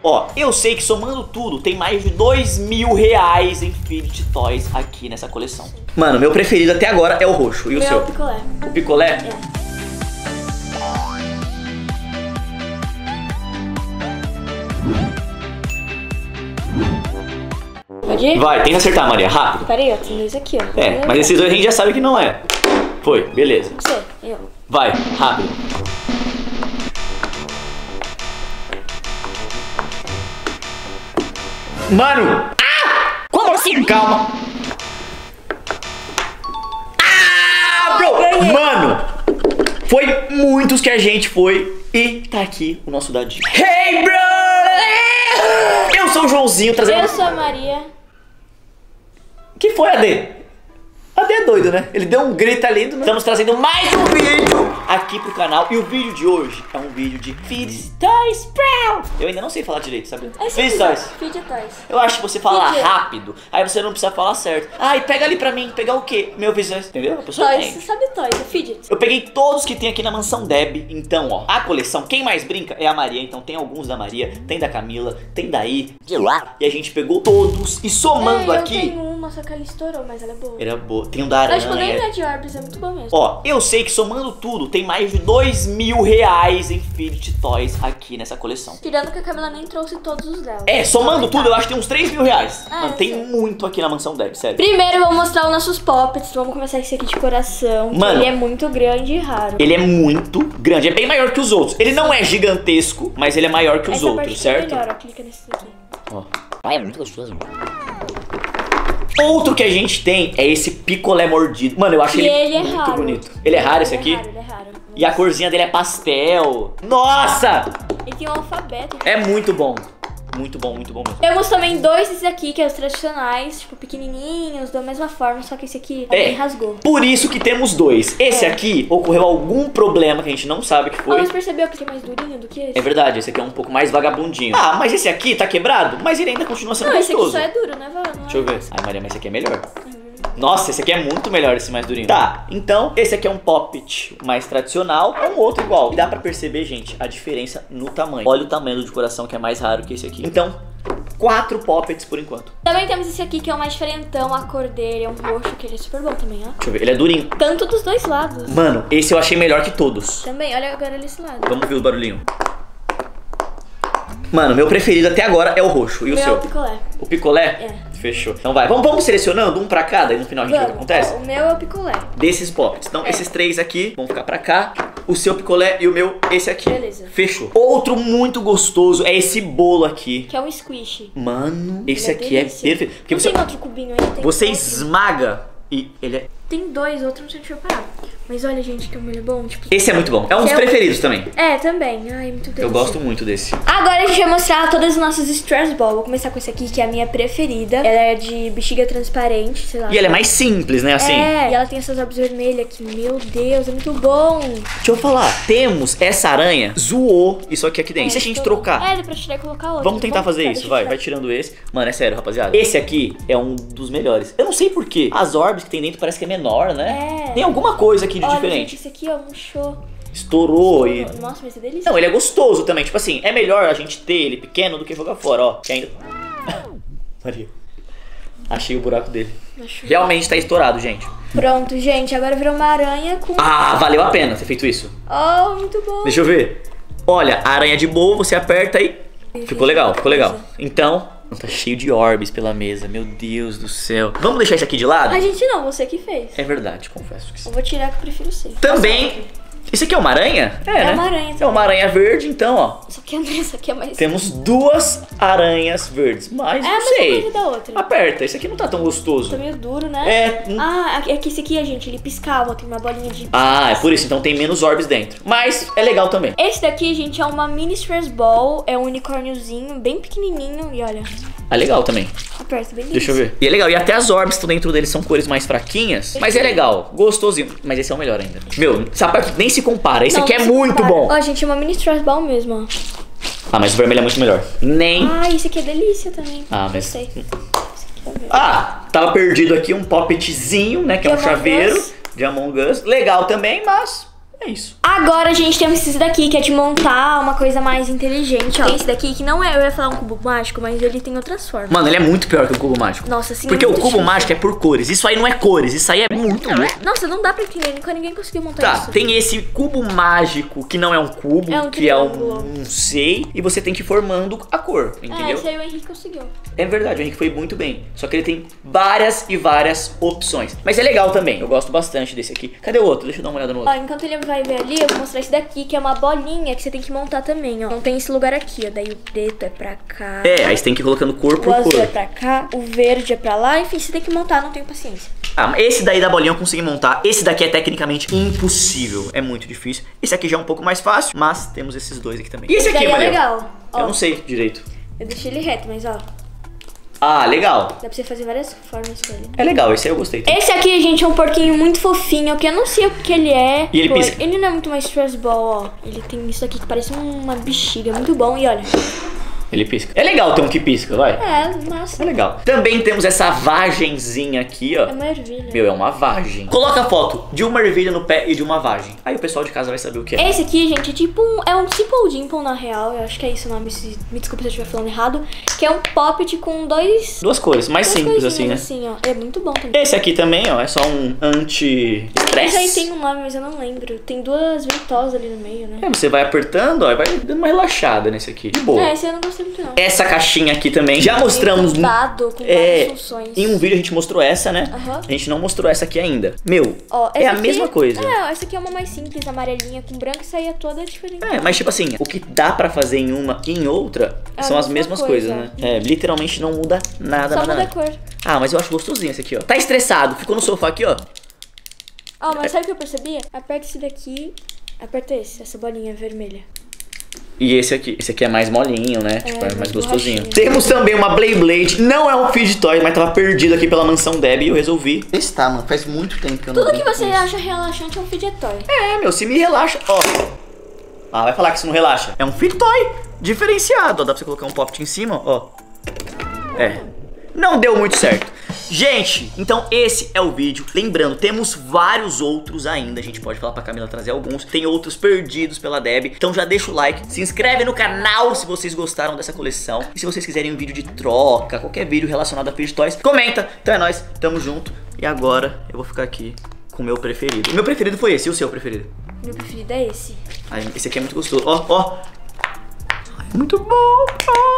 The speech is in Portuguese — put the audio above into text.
Ó, eu sei que somando tudo tem mais de R$2.000 em Fidget Toys aqui nessa coleção. Mano, meu preferido até agora é o roxo. E o seu? É o picolé. O picolé? É. Pode ir? Vai, tenta acertar, Maria, rápido. Peraí, ó, tem dois aqui, ó. É, mas esses dois a gente já sabe que não é. Foi, beleza. Você, eu. Vai, rápido. Mano! Ah! Como assim? Calma. Ah, bro! Ganhei. Mano! Foi muitos que a gente foi e tá aqui o nosso dadinho. Hey, bro! Eu sou o Joãozinho trazendo... Eu sou a Maria. Que foi, AD? AD é doido, né? Ele deu um grito ali. Estamos trazendo mais um vídeo aqui pro canal. E o vídeo de hoje é um vídeo de Fidget Toys Pro. Eu ainda não sei falar direito, sabe? Fidget Toys. Fidget Toys. Eu acho que você fala Fidget. rápido, aí você não precisa falar certo. Ai, pega ali pra mim. Pegar o quê? Meu vizinho. Entendeu? A pessoa Toys, entende. você sabe Toys, é Fidget. Eu peguei todos que tem aqui na mansão Deb. Então, ó, a coleção, quem mais brinca é a Maria. Então tem alguns da Maria, tem da Camila, tem daí, de lá. E a gente pegou todos e somando eu aqui. tenho uma, só que ela estourou, mas ela é boa. Era boa. Tem um da aranha. Mas tipo, nem é de Orbs, é muito bom mesmo. Ó, eu sei que somando tudo tem mais de R$2.000 em Fidget Toys aqui nessa coleção. Tirando que a Camila nem trouxe todos os dela. É, somando tudo eu acho que tem uns R$3.000. Ah, Mano, tem sei. muito aqui na mansão Deb, sério. Primeiro vamos mostrar os nossos poppets. Vamos começar esse aqui de coração. Que Mano, ele é muito grande e raro. Ele é muito grande, é bem maior que os outros. Ele não é gigantesco, mas ele é maior que os Essa outros, parte certo? É melhor, ó, clica nesse daqui. Ó. Ah, é muito gostoso. Outro que a gente tem é esse picolé mordido. Mano, eu acho E ele ele é muito raro. bonito. Ele é raro esse aqui? Ele é raro. E a corzinha dele é pastel. Nossa! Ele tem um alfabeto. É muito bom. Muito bom, muito bom mesmo. Temos também dois desses aqui, que é os tradicionais, tipo, pequenininhos, da mesma forma, só que esse aqui também rasgou. Por isso que temos dois. Esse aqui ocorreu algum problema que a gente não sabe o que Ah, foi. mas percebeu que ele é mais durinho do que esse? É verdade, esse aqui é um pouco mais vagabundinho. Ah, mas esse aqui tá quebrado, mas ele ainda continua sendo Não, esse aqui gostoso. só é duro, né, Vó? Deixa eu ver. Ai, Maria, mas esse aqui é melhor. Nossa, esse aqui é muito melhor, esse mais durinho. Tá, então esse aqui é um poppet mais tradicional, é um outro igual. E dá pra perceber, gente, a diferença no tamanho. Olha o tamanho do de coração que é mais raro que esse aqui. Então, 4 poppets por enquanto. Também temos esse aqui que é o mais diferentão, a cor dele é um roxo, que ele é super bom também, ó. Deixa eu ver, ele é durinho. Tanto dos dois lados. Mano, esse eu achei melhor que todos. Também, olha agora desse lado. Vamos ver o barulhinho. Mano, meu preferido até agora é o roxo. E o Meu seu? picolé. O picolé? É. Fechou. Então vai, vamos selecionando um pra cada e no final a gente vê o que acontece? Ó, o meu é o picolé. Desses poppets. Então esses três aqui vão ficar pra cá. O seu picolé e o meu esse aqui. Beleza. Fechou. Outro muito gostoso é esse bolo aqui. Que é um squish. Mano, esse Ele é aqui é delícia. perfeito. Porque Não você, tem outro cubinho aí, tem você outro. esmaga e ele é... Tem dois, outro não sei se eu parar. Mas olha, gente, que molho bom. Tipo, Esse é muito bom. É um dos Que é o- preferidos também. é, também. Ai, muito delícia. Eu gosto muito desse. Agora a gente vai mostrar todas as nossas Stress Ball. Vou começar com esse aqui, que é a minha preferida. Ela é de bexiga transparente, sei lá. E ela é mais simples, né? Assim. É, e ela tem essas orbes vermelhas aqui. Meu Deus, é muito bom. Deixa eu falar. Temos essa aranha. Zoou isso aqui dentro. E se a gente trocar? É, dá pra tirar e colocar outra. Vamos tentar fazer deixa isso, eu vai. tirar. Vai tirando esse. Mano, é sério, rapaziada. Esse aqui é um dos melhores. Eu não sei porquê. As orbes que tem dentro parece que é menor, né? É. Tem alguma coisa aqui de Olha, diferente. gente, esse aqui, ó, murchou. Estourou e... Nossa, mas é delícia. Não, ele é gostoso também. Tipo assim, é melhor a gente ter ele pequeno do que jogar fora, ó. Que ainda... Maria. Achei o buraco dele. Acho- Realmente tá estourado, gente. Pronto, gente, agora virou uma aranha com... Ah, valeu a pena ter feito isso. Oh, muito bom. Deixa eu ver. Olha, a aranha de boa, você aperta e... Ficou legal, ficou legal. Então... Tá cheio de orbes pela mesa, meu Deus do céu. Vamos deixar isso aqui de lado? A gente não, você que fez. É verdade, confesso que sim. Eu vou tirar que eu prefiro ser. Também... Isso aqui é uma aranha? É né? uma aranha É uma aranha verde, então, ó. Isso aqui é mais... Temos duas aranhas verdes, mas É a não mesma sei. coisa da outra. Aperta, esse aqui não tá tão gostoso. Tá meio duro, né? É. Ah, é que esse aqui, gente, ele piscava, tem uma bolinha de... Ah, é por isso, então tem menos orbes dentro. Mas é legal também. Esse daqui, gente, é uma mini stress ball, é um unicórniozinho, bem pequenininho, e olha, É legal também. aperta bem Deixa eu ver. E é legal, e até as orbes que estão dentro deles são cores mais fraquinhas. Mas é legal, gostosinho. Mas esse é o melhor ainda. Meu, essa parte nem se compara. Esse Não, aqui é se muito compara. bom. Ó, gente, é uma mini stress ball mesmo, ó. Ah, mas o vermelho é muito melhor. Nem... Ah, esse aqui é delícia também. Ah, mas... Gostei. Esse aqui também. Ah, tava perdido aqui um poppetzinho, né? Que é um De Among chaveiro Us. de Among Us. Legal também, mas é isso. Agora a gente tem esse daqui, que é de montar uma coisa mais inteligente, ó. Tem esse daqui que não é, eu ia falar um cubo mágico, mas ele tem outras formas. Mano, ele é muito pior que o cubo mágico. Nossa, assim, porque é o muito cubo difícil. mágico é por cores. Isso aí não é cores, isso aí é muito louco. Nossa, não dá pra entender, nunca ninguém conseguiu montar Tá, isso. tem esse cubo mágico que não é um cubo, É um que é triângulo. um sei, e você tem que ir formando a cor, entendeu? Esse aí o Henrique conseguiu. É verdade, o Henrique foi muito bem. Só que ele tem várias e várias opções. Mas é legal também, eu gosto bastante desse aqui. Cadê o outro? Deixa eu dar uma olhada no outro. Ó, enquanto ele vai ver ali, eu vou mostrar esse daqui, que é uma bolinha que você tem que montar também, ó. Não tem esse lugar aqui, ó. Daí o preto é pra cá. É, aí você tem que ir colocando cor O por azul cor. é pra cá, o verde é pra lá. Enfim, você tem que montar, não tenho paciência. Ah, mas esse daí da bolinha eu consegui montar. Esse daqui é tecnicamente impossível. É muito difícil. Esse aqui já é um pouco mais fácil, mas temos esses dois aqui também. E esse aqui, daí é Maria? legal. Ó, Eu não sei direito. eu deixei ele reto, mas ó, Ah, legal. dá pra você fazer várias formas com ele. É legal, esse aí eu gostei. Esse aqui, gente, é um porquinho muito fofinho, que eu não sei o que ele é. E ele pisca. Ele não é muito mais stress ball, ó. Ele tem isso aqui que parece uma bexiga, muito bom. E olha, Ele pisca. É legal ter um que pisca, vai. é, nossa, É legal. Também temos essa vagenzinha aqui, ó. é uma ervilha. Meu, é uma vagem. Coloca a foto de uma ervilha no pé e de uma vagem. Aí o pessoal de casa vai saber o que é. Esse aqui, gente, é tipo é um simple dimple na real. Eu acho que é isso o nome, me desculpe se eu estiver falando errado. Que é um poppet com Duas cores, mais duas simples assim, coisinhas né? assim, ó. É muito bom também. Esse aqui também, ó, é só um anti-estresse. Esse aí tem um nome, mas eu não lembro. Tem duas ventosas ali no meio, né? É, você vai apertando, ó, e vai dando uma relaxada nesse aqui. De boa. Esse eu não gostei muito, não. Essa caixinha aqui também. Já mostramos Dado com é, várias funções. em um vídeo a gente mostrou essa, né? Aham. A gente não mostrou essa aqui ainda. Meu, Ó, é essa a aqui- mesma coisa. É, essa aqui é uma mais simples, amarelinha com branco, isso aí é toda diferente. É, mas tipo assim, o que dá pra fazer em uma e em outra É a são as mesma mesmas coisa. coisas, né? É, literalmente não muda nada, Só nada, muda a nada. cor. Ah, mas eu acho gostosinho esse aqui, ó. Tá estressado, ficou no sofá aqui, ó. Ó, mas sabe o que eu percebi? Aperta esse daqui, aperta essa bolinha vermelha. E esse aqui é mais molinho, né? Tipo, é mais mais gostosinho. borrachinha. Temos também uma Beyblade. Não é um Fidget Toy, mas tava perdido aqui pela mansão Deb e eu resolvi testar, mano. Faz muito tempo que eu não Tudo que brinco você com isso. acha relaxante é um fidget toy. É, meu, se me relaxa, ó. Ah, vai falar que isso não relaxa. É um Fidget Toy diferenciado, ó. Dá pra você colocar um poppet em cima, ó. É. Não deu muito certo. Gente, então esse é o vídeo. Lembrando, temos vários outros ainda. A gente pode falar pra Camila trazer alguns. Tem outros perdidos pela Deb. Então já deixa o like, se inscreve no canal se vocês gostaram dessa coleção. E se vocês quiserem um vídeo de troca, qualquer vídeo relacionado a Fidget Toys, comenta. Então é nóis, tamo junto. E agora eu vou ficar aqui com o meu preferido. O meu preferido foi esse, e o seu preferido? Meu preferido é esse. Ai, esse aqui é muito gostoso. Ó, ó. Ai, muito bom.